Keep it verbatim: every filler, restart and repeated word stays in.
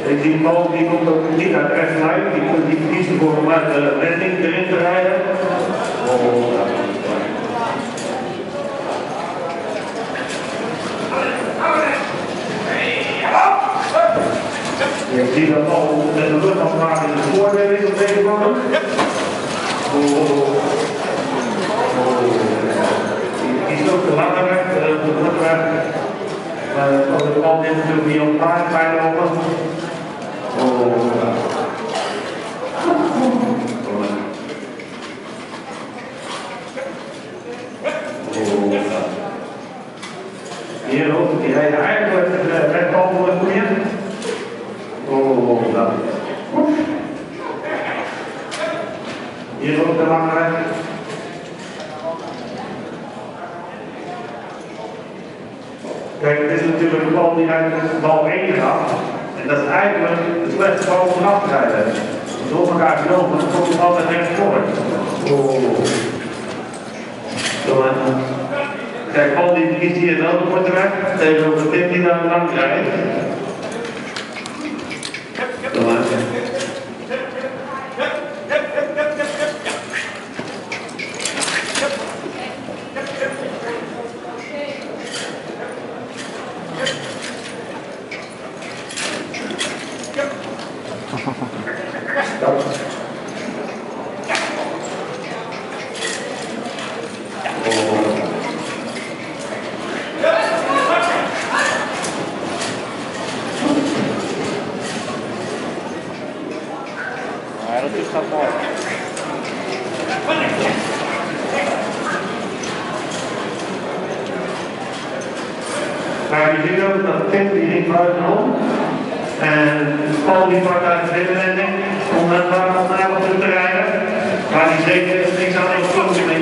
Ik zie Paul, die komt ook niet uit rechts lijf, die moet niet kiezen voor om uit de landing erin te rijden. Oh. Ik zie dat Paul met de rug afmaken in de voordeel is op deze moment. Oh. Die is ook te langer weg, de rug weg. Uh, de bal dit natuurlijk niet op paard bij lopen. Oh. Hier ook, die rijdt eigenlijk de rechtbal voor het meer. Oh, dat. Hier ook de lange weg. Kijk, het is natuurlijk een bal die uit de bal één gaat. En dat is eigenlijk de slechtste bal van afrijden. Door elkaar genomen, dan komt het altijd recht voor. Oh. Zo, kijk, Paul die kiest hier wel de korte weg, tegenover Tim die daar lang rijdt. Zo, dat is dat mooi. Maar je ziet ook dat Tim die ging buitenom. En Paul die wordt uit de binnenwending om naar wat terug te rijden. Maar die zeker is niks aan de